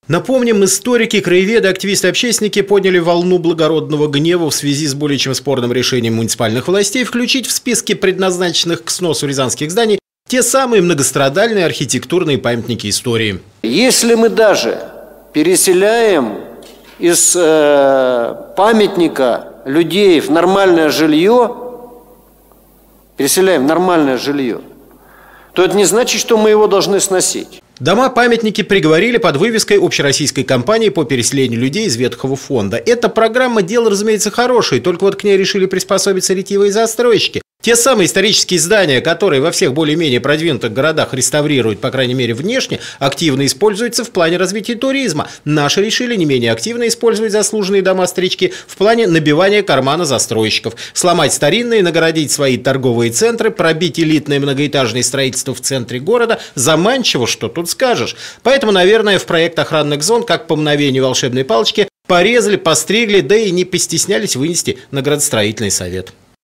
Напомним, историки, краеведы, активисты, общественники подняли волну благородного гнева в связи с более чем спорным решением муниципальных властей включить в списки предназначенных к сносу рязанских зданий те самые многострадальные архитектурные памятники истории. Если мы даже переселяем из памятника людей в нормальное жилье, то это не значит, что мы его должны сносить. Дома-памятники приговорили под вывеской общероссийской кампании по переселению людей из ветхого фонда. Эта программа – дело, разумеется, хорошее, только вот к ней решили приспособиться ретивые застройщики. Те самые исторические здания, которые во всех более-менее продвинутых городах реставрируют, по крайней мере внешне, активно используются в плане развития туризма. Наши решили не менее активно использовать заслуженные дома-старички в плане набивания кармана застройщиков. Сломать старинные, нагородить свои торговые центры, пробить элитное многоэтажное строительство в центре города. Заманчиво, что тут скажешь. Поэтому, наверное, в проект охранных зон, как по мгновению волшебной палочки, порезали, постригли, да и не постеснялись вынести на градостроительный совет.